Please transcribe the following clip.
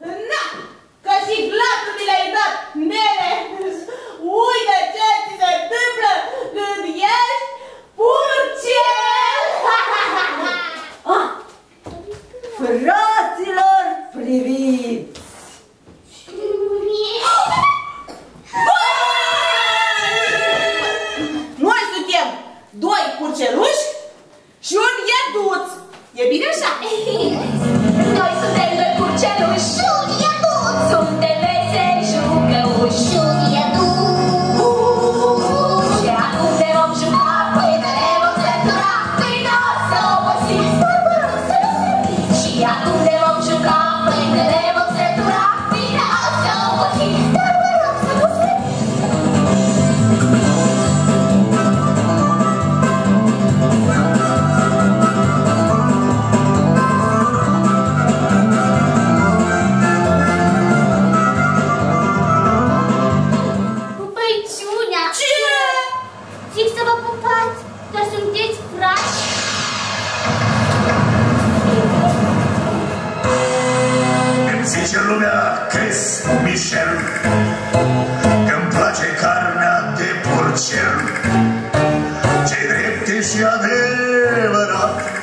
Na, că și glasul mi l-ai dat, nene! Uite ce ți se întâmplă când ești purcel! Fraților, priviți! Noi suntem doi purceluși și un ieduț. E bine așa? Noi suntem doi purceluși și un ieduț. Suntem veseli jucăuși și un ieduț. Și acum ne vom juca, pâine ne vom sătura, pâine o să obosiți, dar vă rog să nu serviți. Și acum ne vom juca, pâine ne vom sătura, pâine o să obosiți, dar vă rog să nu serviți. Pupăiciunea! Ce? Zic să vă pupați, dar sunteți frați? Îmi zice lumea că-s Michel, că-mi place carnea de purcel. Ce-i drept și adevărat,